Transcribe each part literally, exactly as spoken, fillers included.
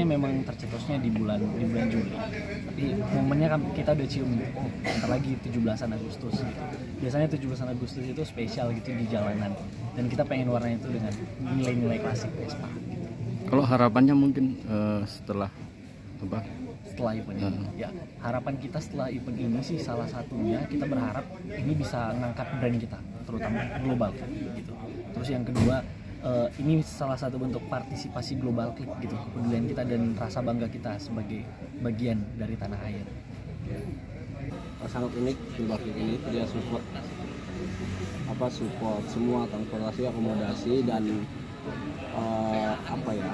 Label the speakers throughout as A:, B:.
A: memang tercetusnya di bulan di bulan Juli. Tapi momennya kan kita udah cium, oh bentar lagi tujuh belasan Agustus gitu. Biasanya tujuh belasan Agustus itu spesial gitu di jalanan. Dan kita pengen warna itu dengan nilai-nilai klasik Vespa gitu.
B: Kalau harapannya mungkin uh, setelah apa?
A: Setelah event ini, uh. ya harapan kita setelah event ini sih salah satunya kita berharap ini bisa ngangkat brand kita, terutama global gitu. Terus yang kedua, uh, ini salah satu bentuk partisipasi global Click gitu, kepedulian kita dan rasa bangga kita sebagai bagian dari tanah air.
C: Sangat unik Global Click ini, dia support apa support semua transportasi, akomodasi dan uh, apa ya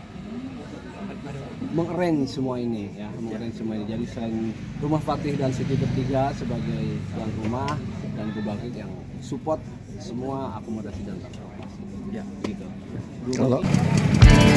C: mengarrange semua ini ya, mengarrange semua ini. Jadi selain Rumah Fatih dan City Bertiga sebagai tuan rumah dan Global Click yang support semua akomodasi dan transportasi. Ya, gitu.
B: Kalau